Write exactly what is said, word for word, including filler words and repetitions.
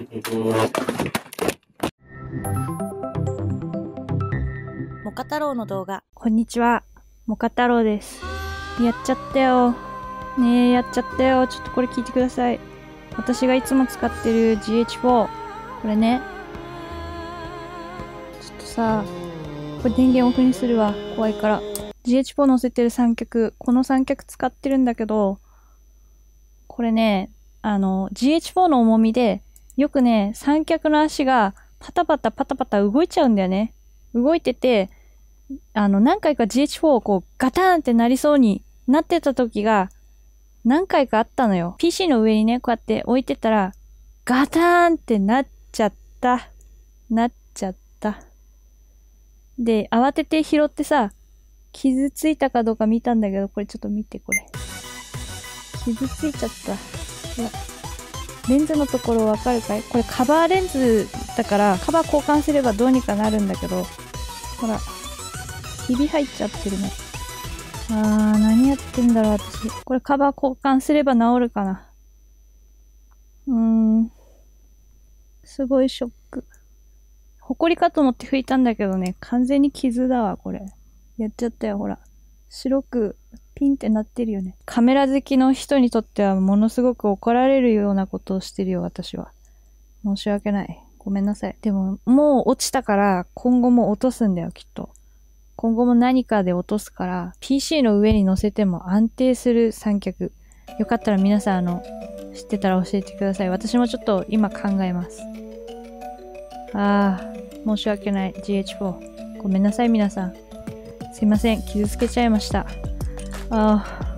モカ太郎の動画。 こんにちは、モカ太郎です。やっちゃったよ。ねえ、やっちゃったよ。ちょっとこれ聞いてください。私がいつも使ってる ジーエイチフォー。これね。ちょっとさ、これ電源オフにするわ。怖いから。ジーエイチフォー 載せてる三脚。この三脚使ってるんだけど、これね、あの、ジーエイチフォー の重みで、よくね、三脚の足がパタパタパタパタ動いちゃうんだよね。動いてて、あの、何回か ジーエイチフォー をこう、ガターンってなりそうになってた時が、何回かあったのよ。ピーシー の上にね、こうやって置いてたら、ガターンってなっちゃった。なっちゃった。で、慌てて拾ってさ、傷ついたかどうか見たんだけど、これちょっと見て、これ。傷ついちゃった。ほら。レンズのところわかるかい？これカバーレンズだから、カバー交換すればどうにかなるんだけど、ほら。ひび入っちゃってるね。あー、何やってんだろう、私。これカバー交換すれば治るかな。うーん。すごいショック。ホコリかと思って拭いたんだけどね、完全に傷だわ、これ。やっちゃったよ、ほら。白くピンってなってるよね。カメラ好きの人にとってはものすごく怒られるようなことをしてるよ、私は。申し訳ない。ごめんなさい。でも、もう落ちたから、今後も落とすんだよ、きっと。今後も何かで落とすから、ピーシー の上に乗せても安定する三脚。よかったら皆さん、あの、知ってたら教えてください。私もちょっと今考えます。あー、申し訳ない。ジーエイチフォー。ごめんなさい、皆さん。すいません。傷つけちゃいました。あー。